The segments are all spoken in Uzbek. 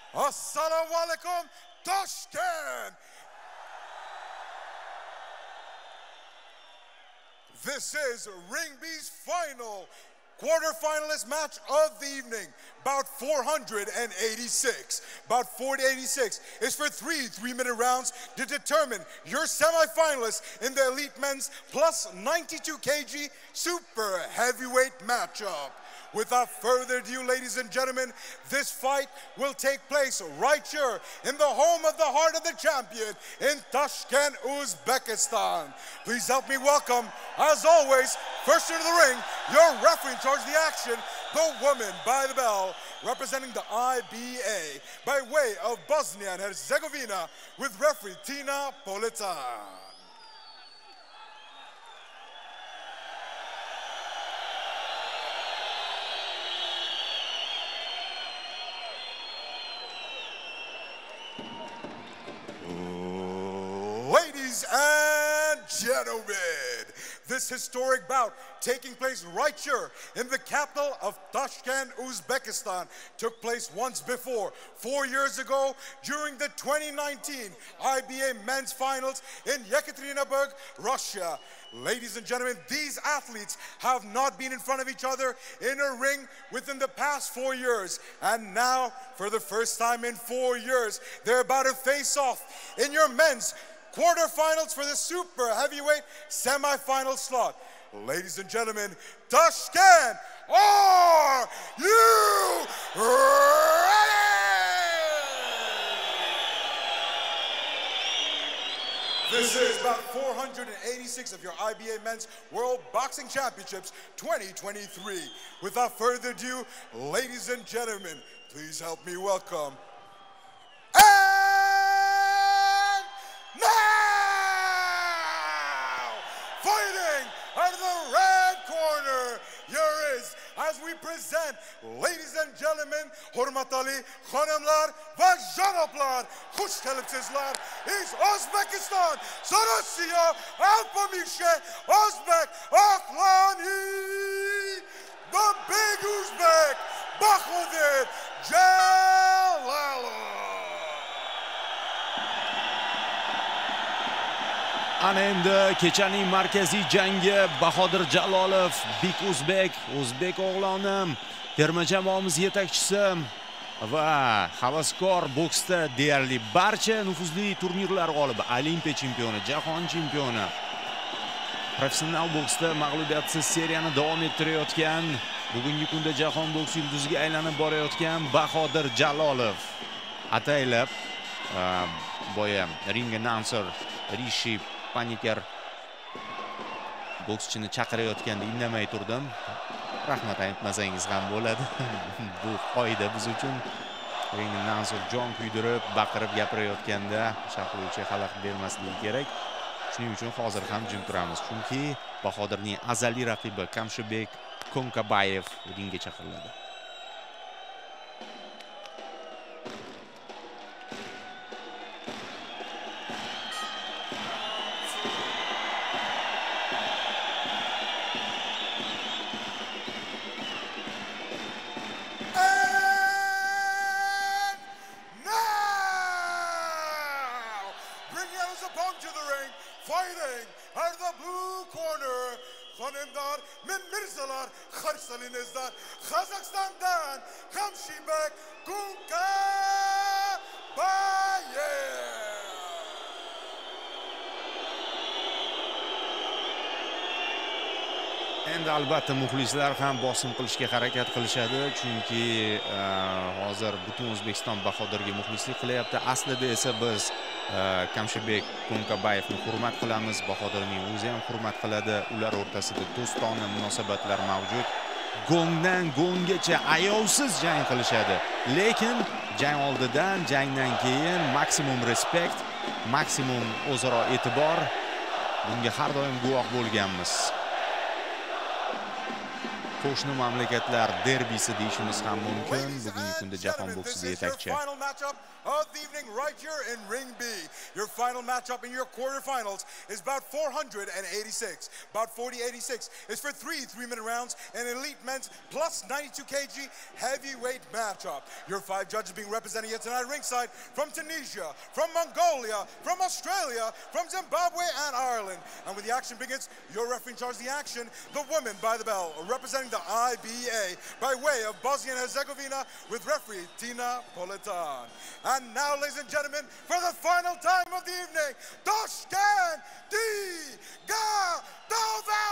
Assalamu alaikum, Tashkent! This is Ring B's final quarterfinalist match of the evening. Bout 486. Bout 486 is for three 3-minute rounds to determine your semifinalists in the Elite Men's plus 92 kg super heavyweight matchup. Without further ado, ladies and gentlemen, this fight will take place right here in the home of the heart of the champion in Tashkent, Uzbekistan. Please help me welcome, as always, first into the ring, your referee in charge of the action, the woman by the bell, representing the IBA by way of Bosnia and Herzegovina, with referee Tina Politan. Ladies and gentlemen, this historic bout taking place right here in the capital of Tashkent, Uzbekistan took place once before, 4 years ago during the 2019 IBA men's finals in Yekaterinburg, Russia. Ladies and gentlemen, these athletes have not been in front of each other in a ring within the past 4 years. And now, for the first time in 4 years, they're about to face off in your men's quarterfinals for the super heavyweight semifinal slot. Ladies and gentlemen, Tashkent, are you ready? This is about 486 of your IBA Men's World Boxing Championships 2023. Without further ado, ladies and gentlemen, please help me welcome. Fighting out of the red corner, here is, as we present, ladies and gentlemen, hurmatali khanamlar va janoblar, xush kelibsizlar, is Uzbekistan, Sarasiya, Alpamishe, Uzbek, Akhlani, the big Uzbek, Bahodir Jalalov. Ana endi kechaning markaziy jangi Bahodir Jalolov, Big Uzbek, o'zbek o'g'lonim, terma jamoamiz yetakchisi va havaskor boksda deyarli barcha nufuzli turnirlar g'olibi, Olimpiya chempioni, jahon chempioni. Professional boksda mag'lubiyatsiz seriyani davom ettirayotgan, bugungi kunda jahon boks yulduziga aylanib borayotgan Bahodir Jalolov ataylab boya ring announcer Rishi Paniker bokschini chaqirayotganda indamay turdim. Rahmat aytmasangiz ham bo'ladi. Bu qoida biz uchun. Ring announcer jon kuydirib, baqirib gapirayotganda shahlovchi xalaqit bermasligi kerak. Shuning uchun hozir ham jim turamiz. Chunki Bahodirning azaliy raqibi Kamshibek Konkabayev ringga chaqiriladi. Fighting out of the blue corner, Khanimdar min Mirzalar Kharsalinizdan, Kazakhstan'dan Kamshibek Konkabayev. Endi albatta muxlislar ham bosim qilishga harakat qilishadi, chunki hozir butun O'zbekiston Bahodirga muxlislik qilyapti. Aslida esa biz Kamshibek Konkabayevni hurmat qilamiz, Bahodirning o'zi ham hurmat qiladi. Ular o'rtasida do'stona munosabatlar mavjud. Gongdan gonggacha ayovsiz jang qilishadi. Lekin jang oldidan, jangdan keyin maksimum respekt, maksimum o'zaro e'tibor, bunga har doim guvoh bo'lganmiz. qo'shni mamlakatlar derbisi deyishimiz ham mumkin. Bugungi kunda jahon boksida yetakchi. Of the evening right here in Ring B. Your final matchup in your quarterfinals is bout 486. Bout 40-86 is for 3-minute rounds in elite men's plus 92 kg heavyweight matchup. Your 5 judges being represented here tonight ringside from Tunisia, from Mongolia, from Australia, from Zimbabwe and Ireland. And when the action begins, your referee in charge of the action, the woman by the bell, representing the IBA by way of Bosnia and Herzegovina with referee Tina Politan. And now, ladies and gentlemen, for the final time of the evening, Toshkent Digadova!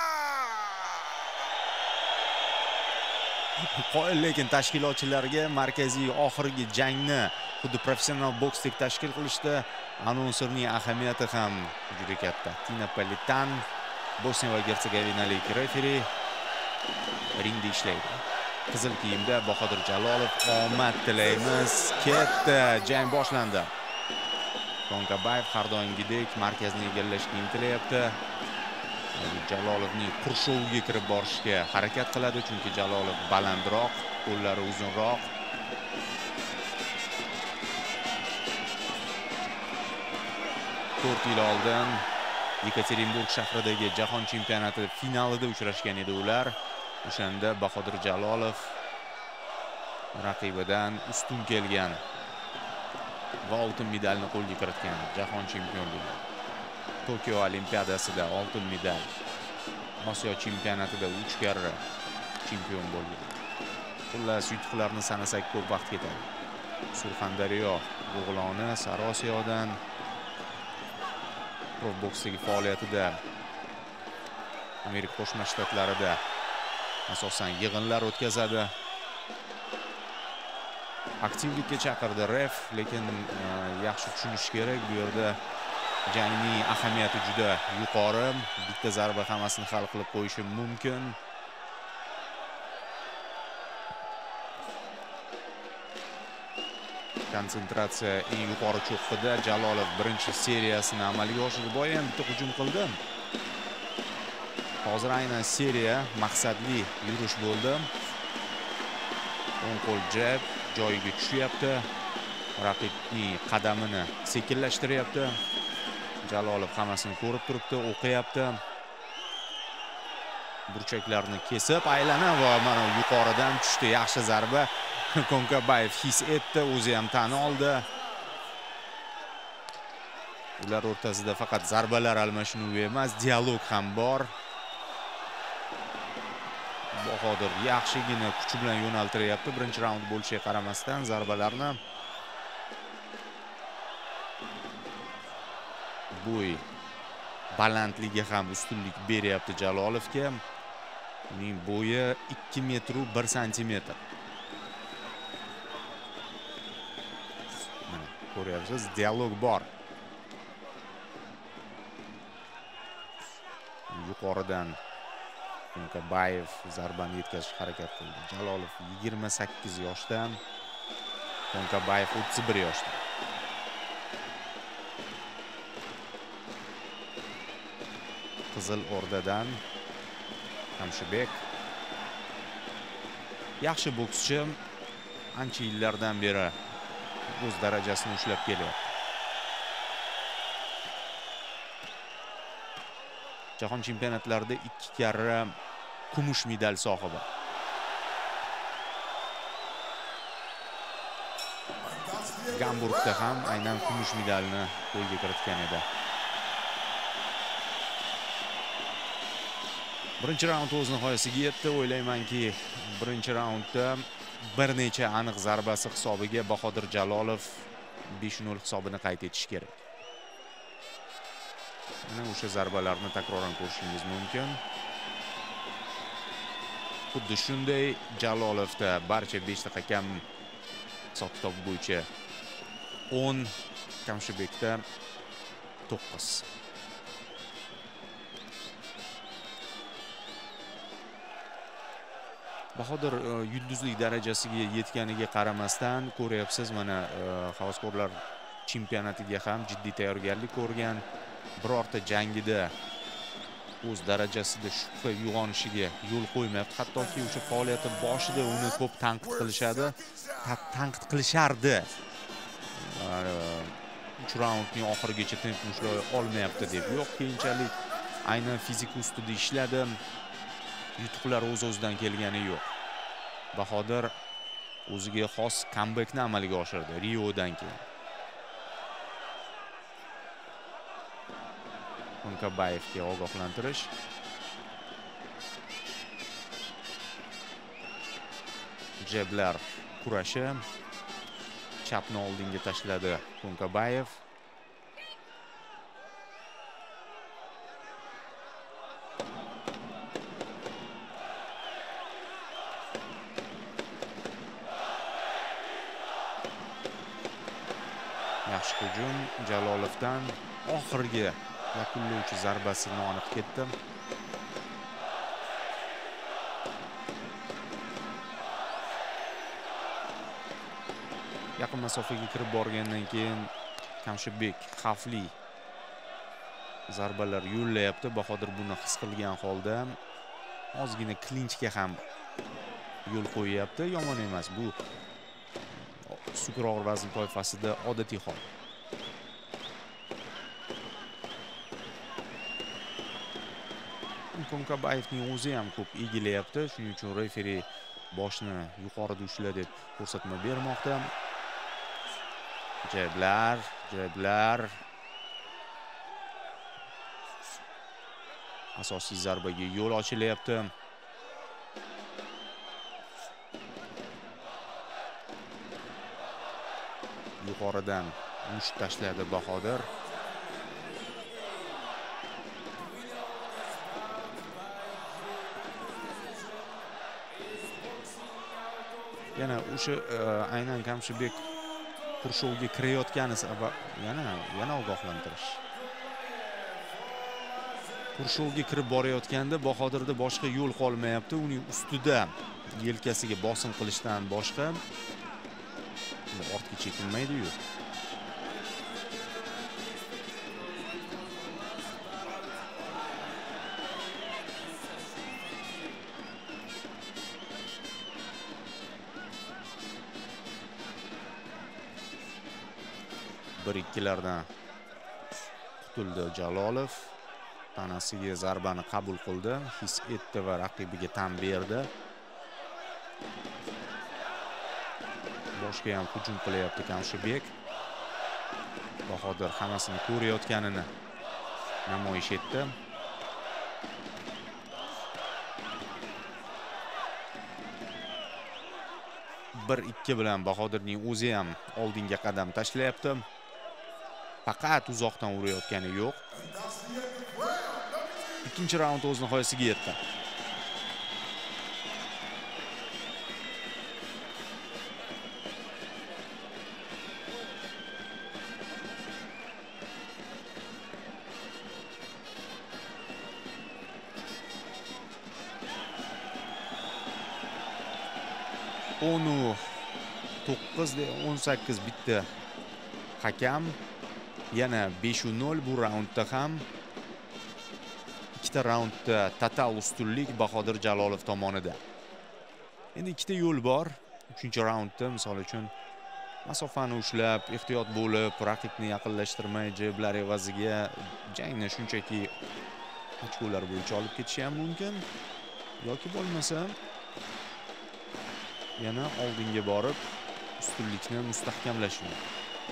Qo'yil, lekin tashkilotchilarga markaziy oxirgi jangni xuddi professional boksdek tashkil qilishda anonserning ahamiyati ham juda katta. Tina Politan, Bosniya va Gersegovinalik referi ringda ishlaydi. Qizil kiyimda Bahodir Jalolov, omad tilaymiz. Ketdi, jang boshlandi. Konkabayev har doimgidek markazni egallashga intilayapti. Jalolovning qurshoviga kirib borishga harakat qiladi, chunki Jalolov balandroq, qo'llari uzunroq. To'rt yil oldin Yekaterinburg shahridagi jahon chempionati finalida uchrashgan edi ular. O'shanda Bahodir Jalolov raqibidan ustun kelgan va oltin medalni qo'lga kiritgan jahon chempionligi. Tokio olimpiadasida oltin medal, Osiyo chempionatida 3 karra chempion bo'lgan. Xullas, yutuqlarni sanasak ko'p vaqt ketadi. Surxondaryo o'g'loni Sarosiyodan pro boksdagi faoliyatida Amerika Qo'shma Shtatlarida asosan yig'inlar o'tkazadi. Aktivlikka chaqirdi ref, lekin yaxshi tushunish kerak, bu yerda jangning ahamiyati juda yuqori. Bitta zarba hammasini hal qilib qo'yishi mumkin. Konsentratsiya eng yuqori cho'qqida. Jalolov birinchi seriyasini amalga oshirdi. Boya ham bitta hujum qildi. Hozir aynan seriya maqsadli yurish bo'ldi. O'ng qo'l jab joyiga tushyapti. Raqibning qadamini sekinlashtiryapti. Jalolov hammasini ko'rib turibdi, o'qiyapti. Burchaklarni kesib, aylanib va mana yuqoridan tushdi. Yaxshi zarba. Konkabayev his etdi, o'zi ham tan oldi. Ular o'rtasida faqat zarbalar almashinuvi emas, dialog ham bor. Bahodir yaxshigina kuch bilan yo'naltiryapti. Birinchi raund bo'lishiga qaramasdan zarbalarni bo'y balandligiga ham ustunlik beryapti Jalolovga. Uning bo'yi 2 metr 1 santimetr. Mana ko'ryapsiz, dialog bor. Yuqoridan Konkabayev zarbani yetkazishga harakat qildi. Jalolov 28 yoshda, Konkabayev 31 yoshda. Qizil O'rdadan Hamshibek yaxshi bokschi, ancha yillardan beri o'z darajasini ushlab kelyapti. Jahon chempionatlarida 2 karra kumush medal sohibi. Gamburgda ham aynan kumush medalni qo'lga kiritgan edi. Birinchi raund o'z nihoyasiga yetdi. O'ylaymanki, birinchi raundda bir necha aniq zarbasi hisobiga Bahodir Jalolov 5-0 hisobini qayd etish kerak. Mana o'sha zarbalarni takroran ko'rishingiz mumkin. Xuddi shunday Jalolovda barcha 5 ta hakam hisob-kitob bo'yicha 10, Kamshibekda 9. Bahodir yulduzlik darajasiga yetganiga qaramasdan ko'ryapsiz, mana havaskorlar chempionatiga ham jiddiy tayyorgarlik ko'rgan. Birorta jangida o'z darajasida shubha uyg'onishiga yo'l qo'ymayapti. Hattoki o'sha faoliyati boshida uni ko'p tanqid qilishadi. Tanqid qilishardi. 3 raundning oxirigacha tempni ushlay olmayapti deb. Yo'q, keyinchalik aynan fizik ustida ishladi. Yutuqlar o'z-o'zidan kelgani yo'q. Bahodir o'ziga xos kambekni amalga oshirdi Riodan keyin. Konkabayevga ogohlantirish. Jeblar kurashi. Chapni oldinga tashladi Konkabayev. Yaxshi hujum Jalolovdan. Oxirgi yakunlovchi zarbasi noaniq ketdi. Yaqin masofaga kirib borgandan keyin Kamshibek xavfli zarbalar yo'llayapti. Bahodir buni his qilgan holda ozgina klinchga ham yo'l qo'yyapti. Yomon emas bu. Super og'ir vazn toifasida odatiy hol. Konkabayevning o'zi ham ko'p egilayapti. Shuning uchun referi boshni yuqorida ushla deb ko'rsatma bermoqda. Jeblar. Asosiy zarbaga yo'l ochilyapti. Yuqoridan musht tashladi Bahodir. Yana o'sha aynan Kamshibek Qurshovga kirayotgani sabab yana ogohlantirish. Qurshovga kirib borayotganda Bahodirda boshqa yo'l qolmayapti. Uning ustida yelkasiga bosim qilishdan boshqa ortga chekinmaydi-yu. Bir-ikkilardan qutuldi Jalolov. Tanasiga zarbani qabul qildi, his etdi va raqibiga tan berdi. Boshga ham hujum qilyapti Kamshibek. Bahodir hammasini ko'rayotganini namoyish etdi. Bir-ikki bilan Bahodirning o'zi ham oldinga qadam tashlayapti. Faqat uzoqdan urayotgani yo'q. Ikkinchi raund o'z nihoyasiga yetdi. Onu 9-18 bitdi. Hakam yana 5-0 bu raundda ham. Ikkita raundda total ustunlik Bahodir Jalolov tomonidan. Endi ikkita yo'l bor. 3-raundda misol uchun masofani ushlab, ehtiyot bo'lib, raqibni yaqinlashtirmay, jeblar evaziga jangni shunchaki ochkolar bo'yicha olib ketishi ham mumkin. Yoki bo'lmasa yana oldinga borib ustunlikni mustahkamlash mumkin.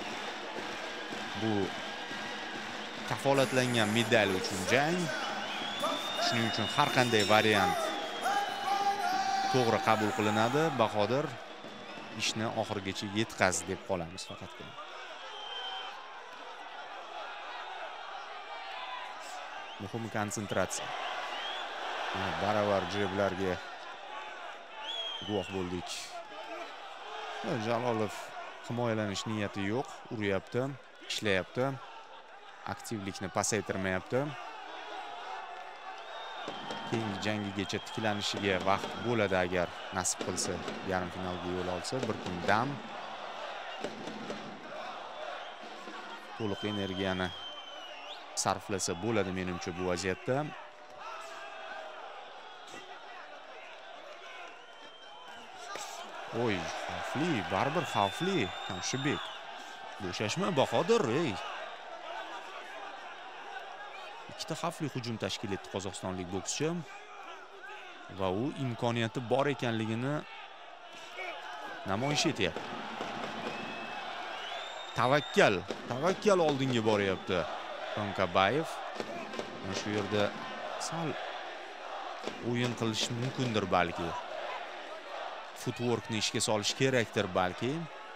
Bu kafolatlangan medal uchun jang. Shuning uchun har qanday variant to'g'ri qabul qilinadi. Bahodir ishni oxirigacha yetkazdi deb qolamiz faqatgina. Muhim konsentratsiya. Baravar jeblarga guvoh bo'ldik. Jalolov himoyalanish niyati yo'q, uryapti, ishlayapti. Aktivlikni pasaytirmayapti. Keyingi jangigacha tiklanishiga vaqt bo'ladi agar nasib qilsa, yarim finalga yo'l olsa, bir kun dam. To'liq energiyani sarflasa bo'ladi menimcha bu vaziyatda. Oy, xavfli, baribir xavfli. Kamshibek. Bo'shashma Bahodir, ey. Ikkita xavfli hujum tashkil etdi qozog'istonlik bokschi va u imkoniyati bor ekanligini namoyish etyapti. Tavakkal oldinga boryapti Konkabayev. Mana shu yerda sal o'yin qilish mumkindir balki. Footworkni ishga solish kerakdir balki.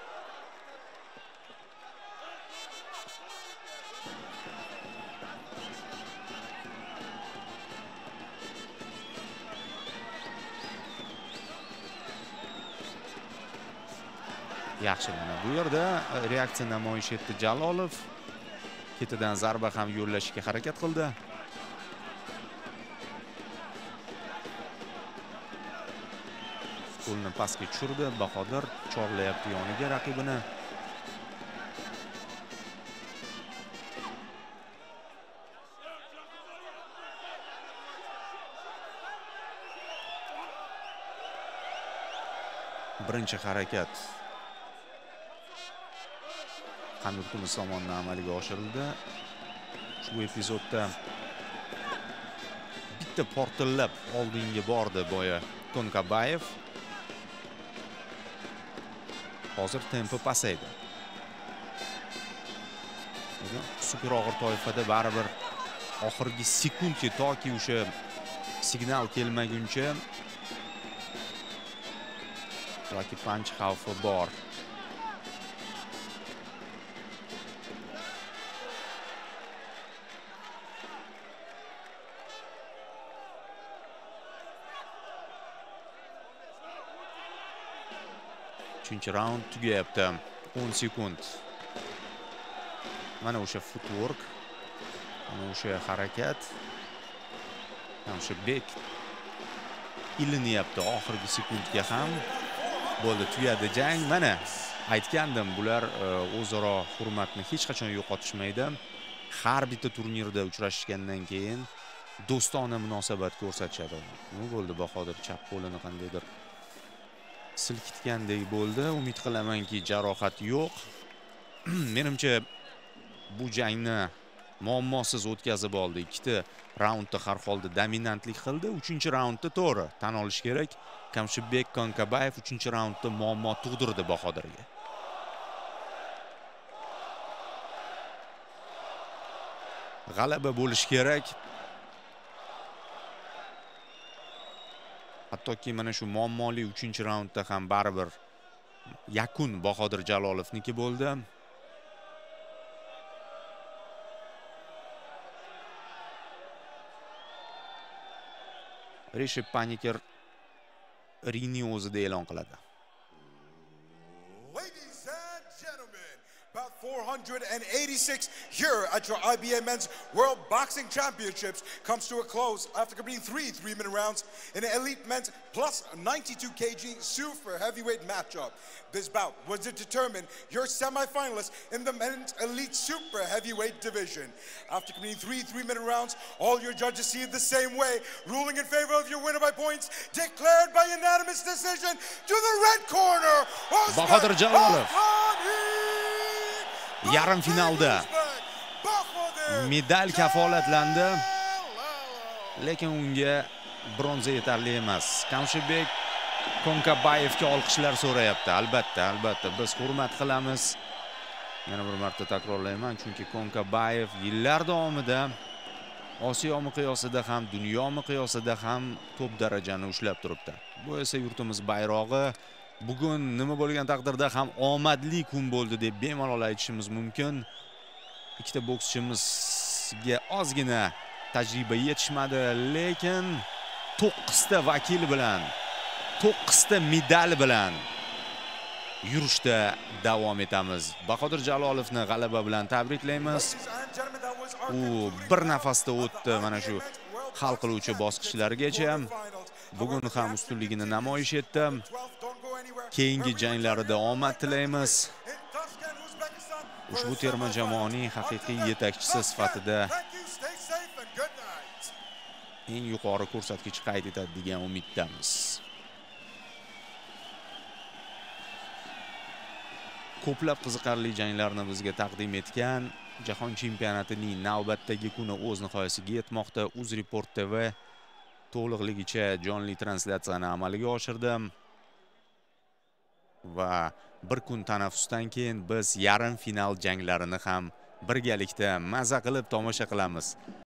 Yaxshi, mana bu yerda reaksiya namoyish etdi Jalolov. Ketidan zarba ham yo'llashga harakat qildi. Qo'lni pastga tushirdi. Bahodir chorlayapti yoniga raqibini. Birinchi harakat Hamyurtimiz tomonidan amalga oshirildi. Ushbu epizodda bitta portillab oldinga bordi boya Konkabayev. Hozir tempo pasaydi. Super og'ir toifada baribir oxirgi sekundga toki o'sha signal kelmaguncha yoki panch xavfi bor. Uchinchi raund tugayapti. 10 sekund. Mana o'sha footwork, mana o'sha harakat. Kamshibek ilinyapti oxirgi sekundga ham. Bo'ldi, tugadi jang. Mana aytgandim, bular o'zaro hurmatni hech qachon yo'qotishmaydi. Har bitta turnirda uchrashgandan keyin do'stona munosabat ko'rsatishadi. Nima bo'ldi? Bahodir chap qo'lini qandaydir silkitgandek bo'ldi. Umid qilamanki jarohat yo'q. Menimcha bu jangni muammosiz o'tkazib oldi. Ikkita raundda har holda dominantlik qildi. 3-raundda to'g'ri tan olish kerak. Kamshibek Konkabayev 3-raundda muammo tug'dirdi Bahodirga. G'alaba bo'lish kerak. Hattoki mana shu muammoli 3-raundda ham baribir yakun Bahodir Jalolovniki bo'ldi. Rishib Paniker ringni o'zida e'lon qiladi. Ladies and gentlemen, about 486 here at your IBA Men's World Boxing Championships comes to a close after completing 3 3-minute rounds in an Elite Men's plus 92 kg super heavyweight matchup. This bout was to determine your semi-finalists in the Men's Elite Super Heavyweight division. After completing 3 3-minute rounds, all your judges see it the same way, ruling in favor of your winner by points, declared by unanimous decision to the red corner, Bahodir Jalolov. Yarim finalda medal kafolatlandi, lekin unga bronza yetarli emas. Kamshibek Konkabayevga olqishlar so'rayapti. Albatta, biz hurmat qilamiz. Yana bir marta takrorlayman, chunki Konkabayev yillar davomida Osiyo miqyosida ham, dunyo miqyosida ham top darajani ushlab turibdi. Bu esa yurtimiz bayrog'i. Bugun nima bo'lgan taqdirda ham omadli kun bo'ldi deb bemalol aytishimiz mumkin. Ikkita bokschimizga ozgina tajriba yetishmadi, lekin 9 ta vakil bilan, 9 ta medal bilan yurishda davom etamiz. Bahodir Jalolovni g'alaba bilan tabriklaymiz. U bir nafasda o'tdi mana shu hal qiluvchi bosqichlargacha. Bugun ham ustunligini namoyish etdi. Keyingi janglarida omad tilaymiz. Ushbu terma jamoaning haqiqiy yetakchisi sifatida eng yuqori ko'rsatkich qayd etadi degan umiddamiz. ko'plab qiziqarli janglarni bizga taqdim etgan. Jahon chempionatining navbatdagi kuni o'z nihoyasiga yetmoqda. UzReport TV to'liqligicha jonli translyatsiyani amalga oshirdi. Va bir kun tanaffusdan keyin biz yarim final janglarini ham birgalikda maza qilib tomosha qilamiz.